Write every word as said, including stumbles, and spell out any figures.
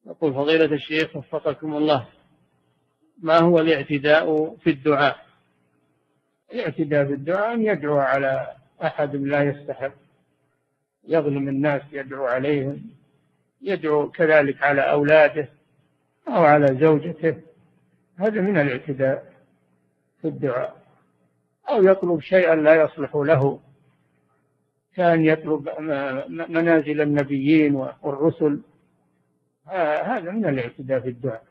يقول فضيلة الشيخ وفقكم الله، ما هو الاعتداء في الدعاء؟ الاعتداء في الدعاء أن يدعو على أحد لا يستحق، يظلم الناس يدعو عليهم، يدعو كذلك على أولاده أو على زوجته، هذا من الاعتداء في الدعاء. أو يطلب شيئا لا يصلح له، كان يطلب منازل النبيين والرسل، هذا من الاعتداء في الدعاء.